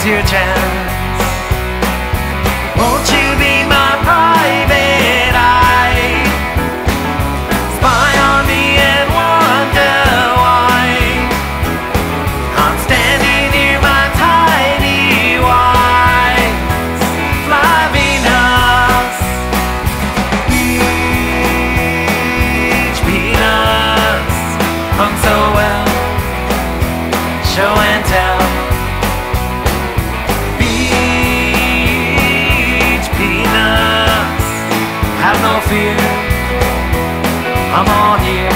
your chance. Won't you be my private eye? Spy on me and wonder why I'm standing near my tiny whites. Fly Venus, beach peanuts, hung so well, show and tell. Have no fear, I'm on here.